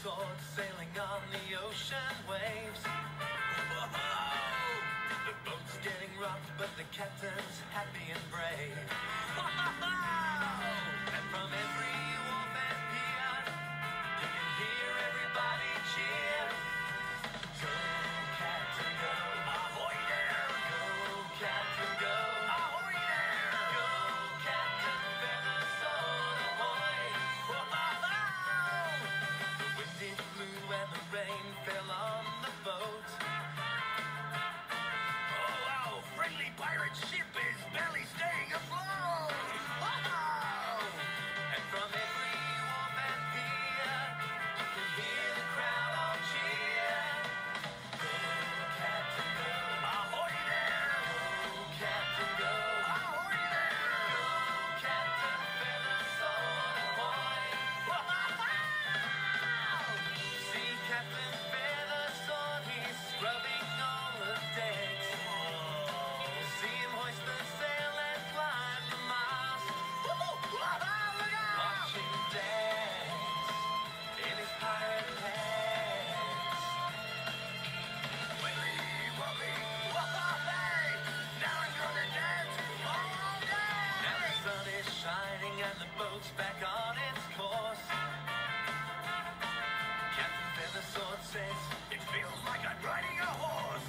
Feathersword sailing on the ocean waves. Whoa! The boat's getting rocked, but the captain's happy and brave. And from every wharf and pier, you can hear everybody cheer. Go, Captain, go! Ahoy there! Go, Captain, go! Ahoy there! Go, Captain Feathersword, ahoy! The wind it blew and the rain fell on the boat. Oh wow! Friendly pirate ship is barely staying afloat! And from every wharf and pier, you can hear the crowd all cheer. Go, Captain, go! Ahoy there! Go, Captain, go! Ahoy there! Go, Captain Feathersword, ahoy! See Captain Feathersword, he's scrubbing all the decks. See him hoist the sail and climb the mast. Marching dance in his pirate pants. Willy, wobbly, hey! Now I'm gonna dance all day! Now the sun is shining and the boat's back on its course. Captain Feathersword says, it feels like I'm riding a horse.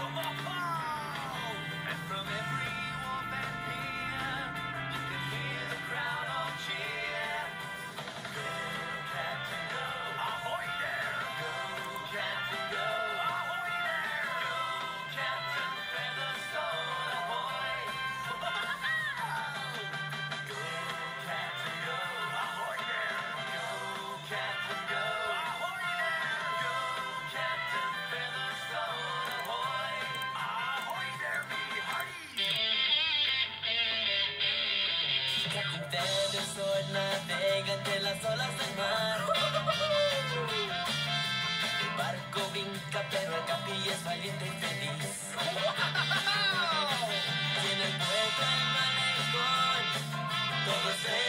And from every wharf and pier, you can hear the crowd all cheer. Go, Captain, go! Ahoy there! Go, Captain, go! Ahoy there! Go, Captain Feathersword, ahoy! Go, Captain, go! Ahoy there! Go, Captain, go! Ahoy there! Go, Captain Feathersword, ahoy! Ahoy there, me hearty! Captain Feathersword navega entre las olas del mar. El barco brinca, pero el capi es valiente y feliz. Y en el puerto del malecón, todos